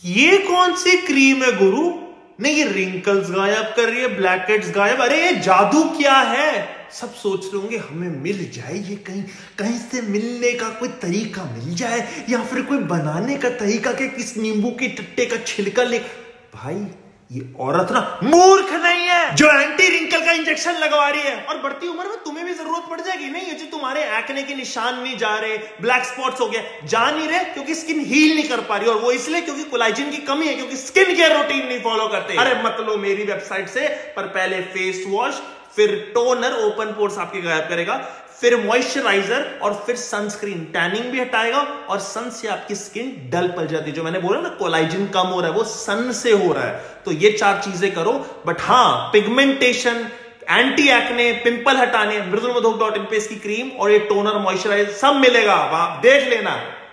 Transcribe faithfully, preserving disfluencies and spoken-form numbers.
ये कौन सी क्रीम है गुरु? नहीं, ये रिंकल्स गायब कर रही है, ब्लैक हेड्स गायब। अरे ये जादू क्या है? सब सोच रहे होंगे हमें मिल जाए ये, कहीं कहीं से मिलने का कोई तरीका मिल जाए, या फिर कोई बनाने का तरीका कि किस नींबू के टट्टे का छिलका ले। भाई ये औरत ना मूर्ख नहीं है जो एंटी रिंकल का इंजेक्शन लगवा रही है, और बढ़ती उम्र में तुम्हें भी जरूरत पड़ जाएगी। नहीं, ये जो तुम्हारे एक्ने के निशान नहीं जा रहे, ब्लैक स्पॉट्स हो गए, जा नहीं रहे क्योंकि स्किन हील नहीं कर पा रही, और वो इसलिए क्योंकि कोलाजन की कमी है, क्योंकि स्किन केयर रूटीन नहीं फॉलो करते। अरे मत लो मेरी वेबसाइट से, पर पहले फेस वॉश, फिर टोनर ओपन पोर्स आपके गायब करेगा, फिर मॉइस्चराइजर, और फिर सनस्क्रीन टैनिंग भी हटाएगा, और सन से आपकी स्किन डल पड़ जाती है। जो मैंने बोला ना कोलाजन कम हो रहा है, वो सन से हो रहा है। तो ये चार चीजें करो। बट हाँ, पिगमेंटेशन, एंटी एक्ने, पिंपल हटाने, मृदुल मधोक डॉट इन पे इसकी क्रीम और ये टोनर मॉइस्चराइजर सब मिलेगा, आप देख लेना।